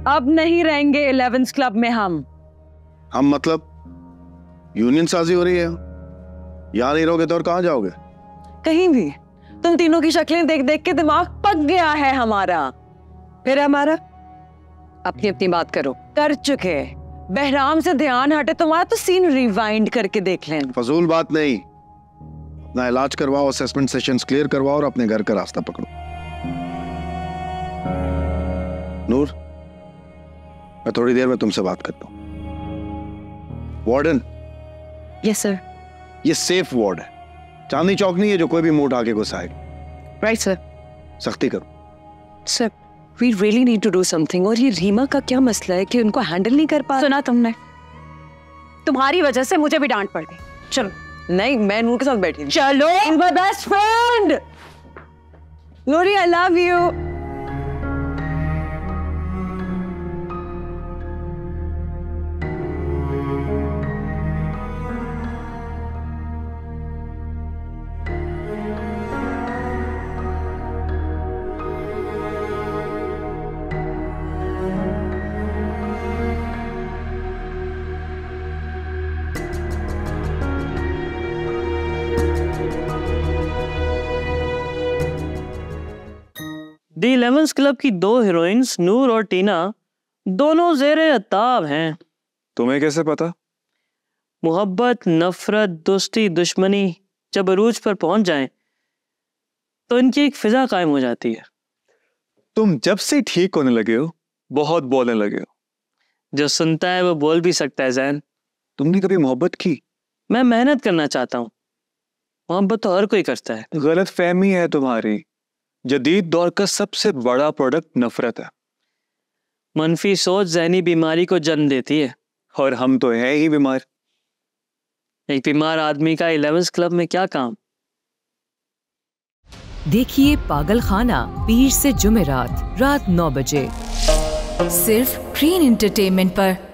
अब नहीं रहेंगे 11th क्लब में हम मतलब यूनियन साजी हो रही है। यहाँ नहीं रहोगे तो और कहाँ जाओगे? कहीं भी। तुम तीनों की शक्लें देख देख के दिमाग पक गया है हमारा। फिर हमारा अपनी अपनी बात करो। कर चुके। बहराम से ध्यान हटे तुम्हारा तो सीन रिवाइंड करके देख लें। फजूल बात नहीं, अपना इलाज करवाओ, असेसमेंट सेशंस क्लियर करवाओ और अपने घर का रास्ता पकड़ो। नूर, मैं थोड़ी देर में तुमसे बात करता हूँ। वार्डन। Yes sir. ये सेफ वार्ड है, चांदनी चौक नहीं है जो कोई भी मुंह उठा के घुसाएगा। Right sir. सख्ती करो सर। We really need to do something. और ये रीमा का क्या मसला है कि उनको हैंडल नहीं कर पा। सुना तुमने, तुम्हारी वजह से मुझे भी डांट पड़ गई। चलो। नहीं, मैं नूर के साथ बैठी। चलो। Is my best friend. Noori, I love you. The 11th club की दो हीरोइंस नूर और टीना दोनों ज़ेरे अताब हैं। तुम्हें कैसे पता? मोहब्बत, नफरत, दोस्ती, दुश्मनी जब अरूज पर पहुंच जाएं तो इनकी एक फिजा कायम हो जाती है। तुम जब से ठीक होने लगे हो बहुत बोलने लगे हो। जो सुनता है वो बोल भी सकता है। जैन, तुमने कभी मोहब्बत की? मैं मेहनत करना चाहता हूँ। मोहब्बत तो हर कोई करता है। गलत फहमी है तुम्हारी। जदीद दौर का सबसे बड़ा प्रोडक्ट नफरत है। मनफी सोच ज़हनी बीमारी को जन्म देती है। और हम तो हैं ही बीमार। एक बीमार आदमी का 11th क्लब में क्या काम? देखिए पागल खाना पीर से जुमेरात रात 9 बजे सिर्फ ग्रीन एंटरटेनमेंट पर।